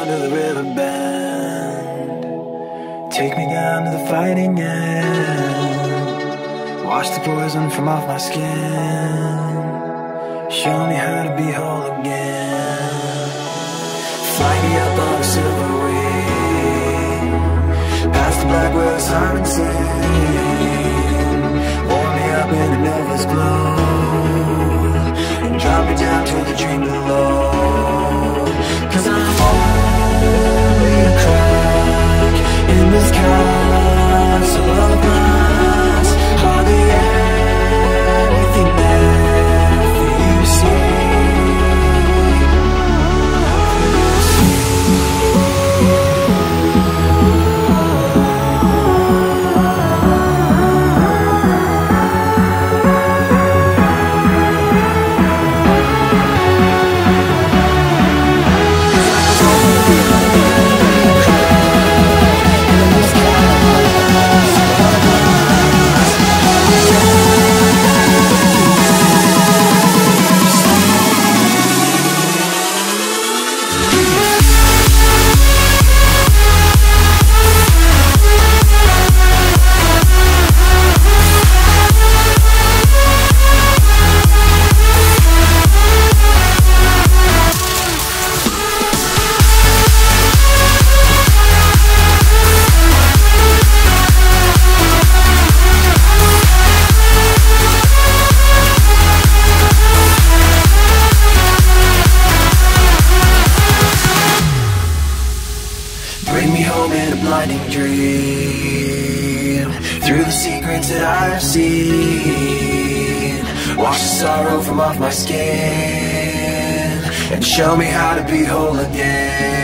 down to the river bend. Take me down to the fighting end. Wash the poison from off my skin. Show me how to be whole again. Fly me up on a silver wing, past the black whale siren sing. Warm me up in a nova's glow, and drop me down to the dream below. 'Cause I'm only a crack in this castle of glass. Hardly anything there for you to see. Bring me home in a blinding dream, through the secrets that I've seen. Wash the sorrow from off my skin, and show me how to be whole again.